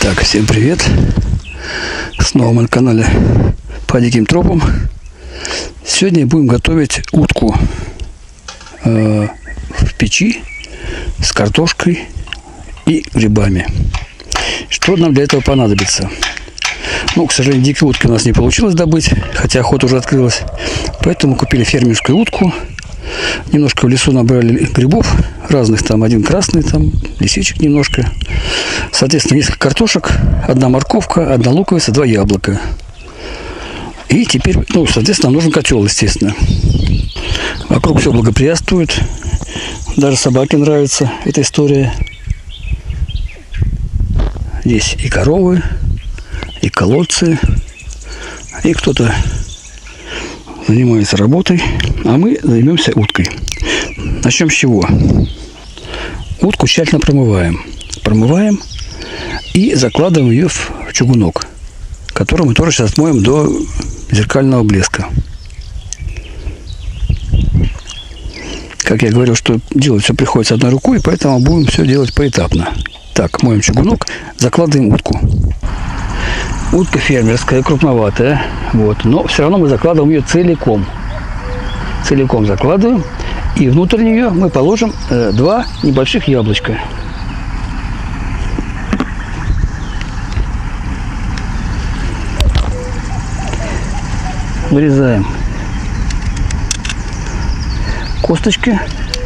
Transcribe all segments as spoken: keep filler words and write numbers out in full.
Так, всем привет! Снова мы на канале По диким тропам. Сегодня будем готовить утку э, в печи с картошкой и грибами. Что нам для этого понадобится? Ну, к сожалению, дикой утки у нас не получилось добыть, хотя охота уже открылась. Поэтому купили фермерскую утку. Немножко в лесу набрали грибов разных, там один красный, там лисичек немножко. Соответственно, несколько картошек, одна морковка, одна луковица, два яблока. И теперь, ну, соответственно, нужен котел, естественно. Вокруг все благоприятствует. Даже собаке нравится эта история. Здесь и коровы, и колодцы, и кто-то занимается работой, а мы займемся уткой. Начнем с чего? Утку тщательно промываем. Промываем и закладываем ее в чугунок, который мы тоже сейчас отмоем до зеркального блеска. Как я говорил, что делать все приходится одной рукой, поэтому будем все делать поэтапно. Так, моем чугунок, закладываем утку. Утка фермерская, крупноватая, вот, но все равно мы закладываем ее целиком. Целиком закладываем, и внутрь нее мы положим э, два небольших яблочка. Вырезаем косточки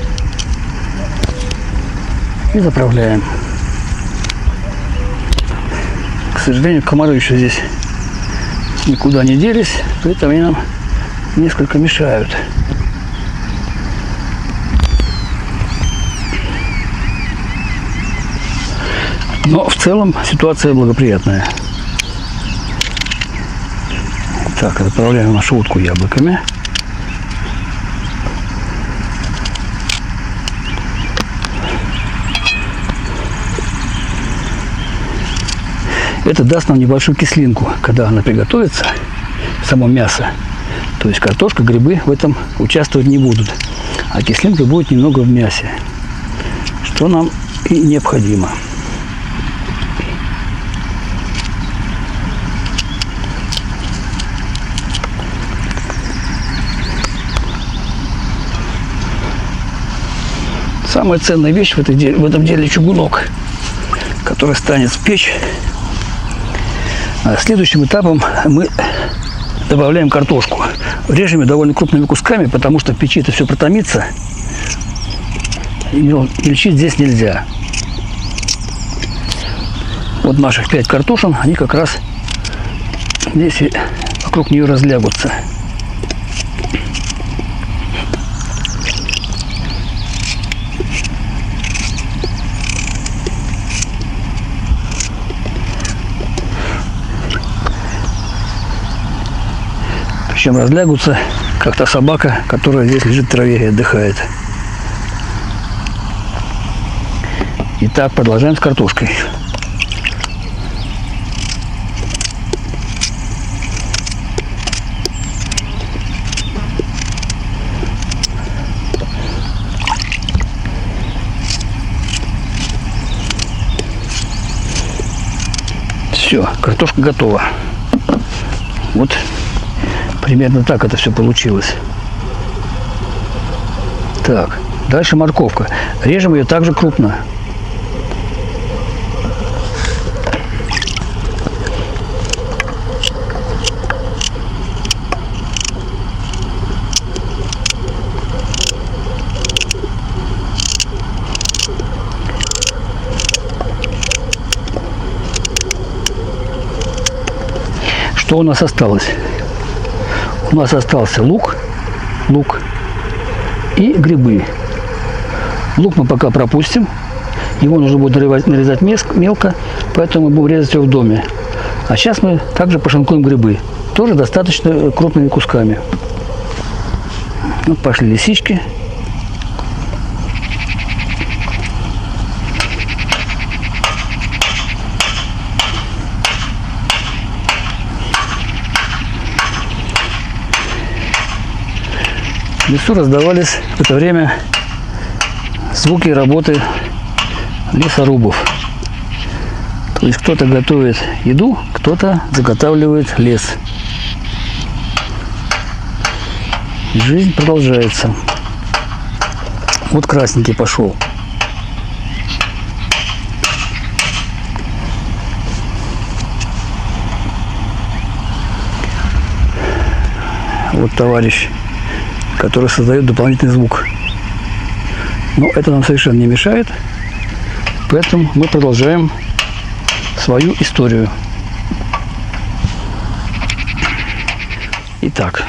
и заправляем. К сожалению, комары еще здесь никуда не делись, поэтому они нам несколько мешают. Но в целом ситуация благоприятная. Так, заправляем нашу утку яблоками. Это даст нам небольшую кислинку, когда она приготовится, само мясо. То есть картошка, грибы в этом участвовать не будут. А кислинка будет немного в мясе, что нам и необходимо. Самая ценная вещь в, этой деле, в этом деле чугунок, который станет в печь. Следующим этапом мы добавляем картошку. Режем ее довольно крупными кусками, потому что в печи это все протомится. И мельчить здесь нельзя. Вот наших пять картошин, они как раз здесь и вокруг нее разлягутся. Причем разлягутся, как та собака, которая здесь лежит в траве и отдыхает. Итак, продолжаем с картошкой. Все, картошка готова. Вот. Примерно так это все получилось. Так, дальше морковка. Режем ее также крупно. Что у нас осталось? У нас остался лук, лук и грибы. Лук мы пока пропустим. Его нужно будет нарезать, нарезать мелко, поэтому мы будем резать его в доме. А сейчас мы также пошинкуем грибы. Тоже достаточно крупными кусками. Вот пошли лисички. В лесу раздавались в это время звуки работы лесорубов. То есть кто-то готовит еду, кто-то заготавливает лес. Жизнь продолжается. Вот красненький пошел. Вот товарищ, который создает дополнительный звук. Но это нам совершенно не мешает. Поэтому мы продолжаем свою историю. Итак,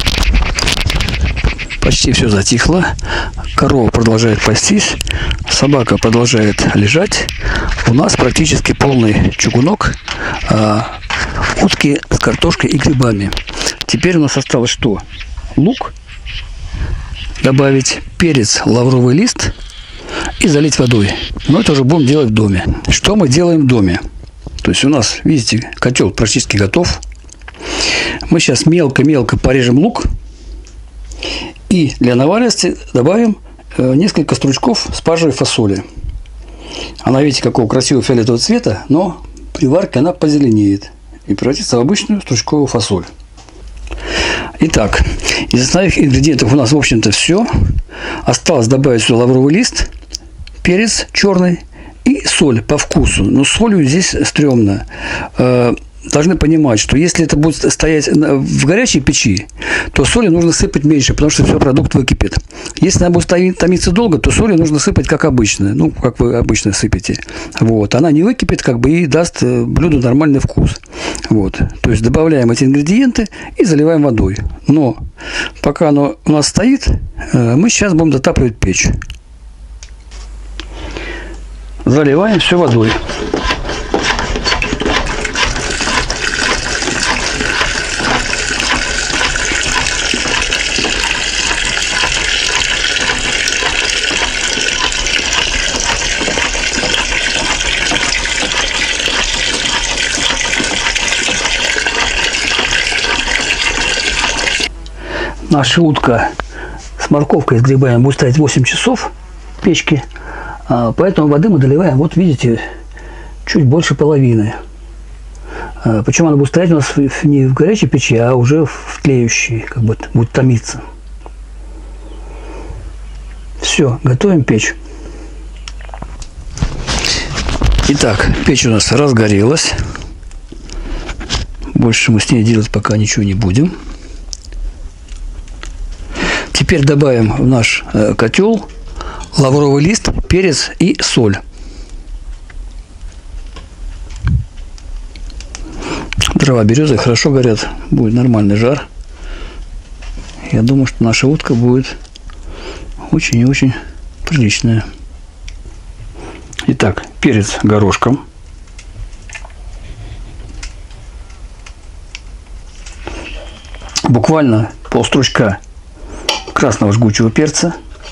почти все затихло. Корова продолжает пастись. Собака продолжает лежать. У нас практически полный чугунок. А, утки с картошкой и грибами. Теперь у нас осталось что? Лук, добавить перец, лавровый лист и залить водой. Но это уже будем делать в доме. Что мы делаем в доме? То есть у нас, видите, котел практически готов. Мы сейчас мелко-мелко порежем лук. И для наваристости добавим несколько стручков спаржевой фасоли. Она, видите, какого красивого фиолетового цвета, но при варке она позеленеет и превратится в обычную стручковую фасоль. Итак, из основных ингредиентов у нас, в общем-то, все. Осталось добавить сюда лавровый лист, перец черный и соль по вкусу. Но с солью здесь стрёмно. Должны понимать, что если это будет стоять в горячей печи, то соли нужно сыпать меньше, потому что все, продукт выкипит. Если она будет томиться долго, то соли нужно сыпать как обычно, ну, как вы обычно сыпете. Вот. Она не выкипит, как бы, и даст блюду нормальный вкус. Вот. То есть добавляем эти ингредиенты и заливаем водой. Но пока оно у нас стоит, мы сейчас будем затапливать печь. Заливаем все водой. Наша утка с морковкой, с грибами будет стоять восемь часов в печке, поэтому воды мы доливаем, вот видите, чуть больше половины. Причем она будет стоять у нас не в горячей печи, а уже в тлеющей, как бы будет томиться. Все, готовим печь. Итак, печь у нас разгорелась. Больше мы с ней делать пока ничего не будем. Теперь добавим в наш котел лавровый лист, перец и соль. Дрова березы хорошо горят, будет нормальный жар. Я думаю, что наша утка будет очень и очень приличная. Итак, перец горошком. Буквально полстручка красного жгучего перца.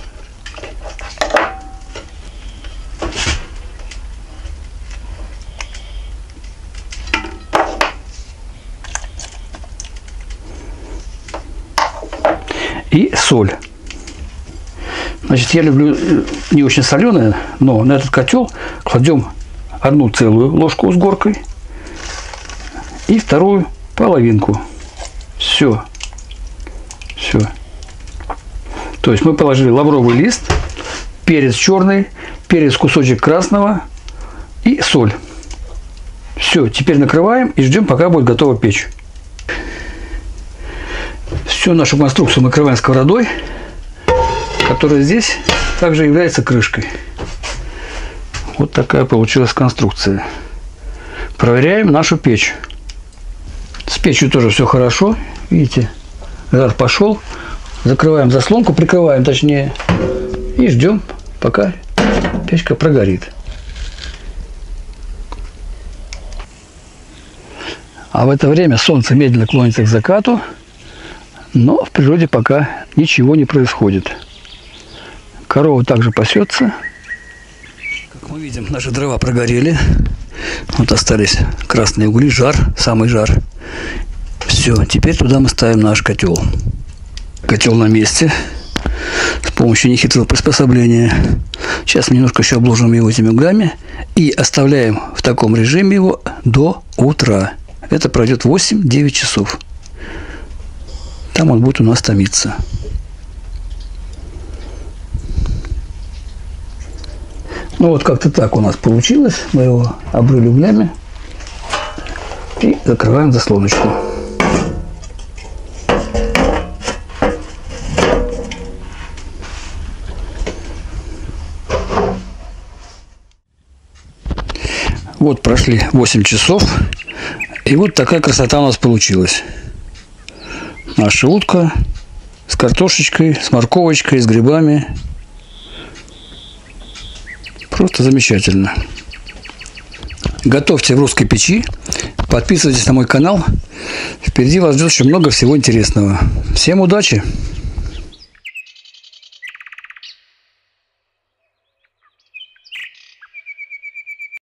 И соль. Значит, я люблю не очень соленое, но на этот котел кладем одну целую ложку с горкой и вторую половинку. Все. Все. То есть мы положили лавровый лист, перец черный, перец кусочек красного и соль. Все, теперь накрываем и ждем, пока будет готова печь. Всю нашу конструкцию мы накрываем сковородой, которая здесь также является крышкой. Вот такая получилась конструкция. Проверяем нашу печь. С печью тоже все хорошо. Видите, жар пошел. Закрываем заслонку, прикрываем точнее, и ждем, пока печка прогорит. А в это время солнце медленно клонится к закату, но в природе пока ничего не происходит. Корова также пасется. Как мы видим, наши дрова прогорели. Вот остались красные угли, жар, самый жар. Все, теперь туда мы ставим наш котел. Котел на месте. С помощью нехитрого приспособления Сейчас мы немножко еще обложим его этими углями и оставляем в таком режиме его до утра. Это пройдет восемь-девять часов. Там он будет у нас томиться. Ну вот как-то так у нас получилось. Мы его обрыли углями и закрываем заслоночку. Вот прошли восемь часов, и вот такая красота у нас получилась. Наша утка с картошечкой, с морковочкой, с грибами. Просто замечательно. Готовьте в русской печи, подписывайтесь на мой канал. Впереди вас ждет еще много всего интересного. Всем удачи!